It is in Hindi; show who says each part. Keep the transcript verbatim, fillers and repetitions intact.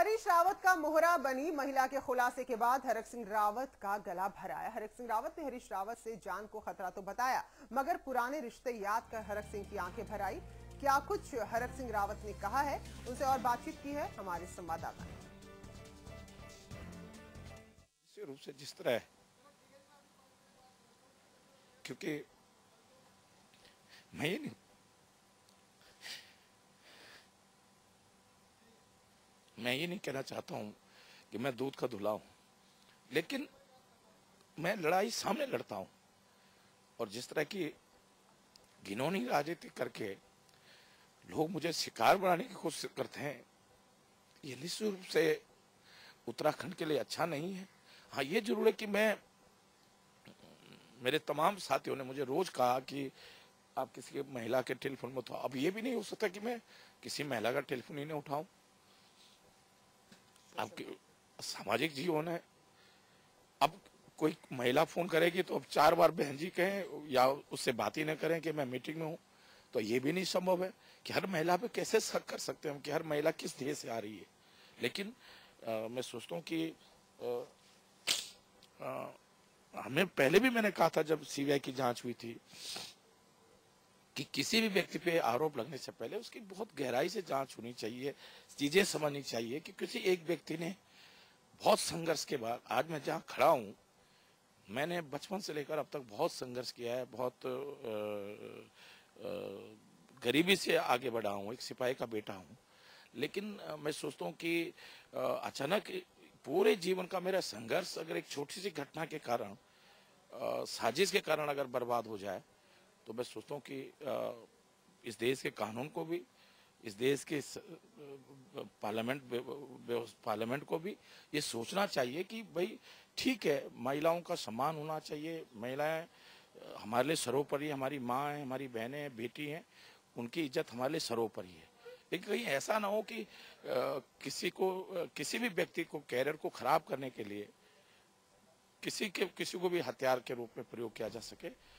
Speaker 1: हरीश रावत का मोहरा बनी महिला के खुलासे के बाद हरक सिंह रावत का गला भराया। हरक सिंह रावत ने हरीश रावत से जान को खतरा तो बताया, मगर पुराने रिश्ते याद कर हरक सिंह की आंखें भर आई। क्या कुछ हरक सिंह रावत ने कहा है, उनसे और बातचीत की है हमारे संवाददाता ने।
Speaker 2: रूप से जिस तरह, क्योंकि मैं ये नहीं मैं ये नहीं कहना चाहता हूं कि मैं दूध का धुला हूं, लेकिन मैं लड़ाई सामने लड़ता हूं। और जिस तरह की घिनौनी राजनीति करके लोग मुझे शिकार बनाने की कोशिश करते हैं, ये निश्चित रूप से उत्तराखंड के लिए अच्छा नहीं है। हाँ, ये जरूर है कि मैं, मेरे तमाम साथियों ने मुझे रोज कहा कि आप किसी महिला के टेलीफोन में उठाओ। अब ये भी नहीं हो सकता कि मैं किसी महिला का टेलीफोन ही नहीं उठाऊं। आपके सामाजिक जीवन है, अब कोई महिला फोन करेगी तो अब चार बार बहन जी कहें या उससे बात ही न करें कि मैं मीटिंग में हूं, तो ये भी नहीं संभव है कि हर महिला पे कैसे शक कर सकते हैं कि हर महिला किस देश से आ रही है। लेकिन आ, मैं सोचता हूं कि आ, आ, हमें पहले भी मैंने कहा था जब सीबीआई की जांच हुई थी कि किसी भी व्यक्ति पे आरोप लगने से पहले उसकी बहुत गहराई से जांच होनी चाहिए, चीजें समझनी चाहिए कि किसी एक व्यक्ति ने बहुत संघर्ष के बाद आज मैं जहां खड़ा हूं, मैंने बचपन से लेकर अब तक बहुत संघर्ष किया है, बहुत आ, आ, गरीबी से आगे बढ़ा हूं, एक सिपाही का बेटा हूं। लेकिन आ, मैं सोचता हूं कि आ, अचानक पूरे जीवन का मेरा संघर्ष अगर एक छोटी सी घटना के कारण, साजिश के कारण अगर बर्बाद हो जाए, तो मैं सोचता हूँ कि इस देश के कानून को भी, इस देश के पार्लियामेंट पार्लियामेंट को भी ये सोचना चाहिए कि भाई ठीक है, महिलाओं का सम्मान होना चाहिए। महिलाएं हमारे लिए सर्वोपरि, हमारी माँ है, हमारी बहनें हैं, बेटी हैं, उनकी इज्जत हमारे लिए सर्वोपरि है। लेकिन कहीं ऐसा ना हो कि आ, किसी को आ, किसी भी व्यक्ति को कैरियर को खराब करने के लिए किसी के किसी को भी हथियार के रूप में प्रयोग किया जा सके।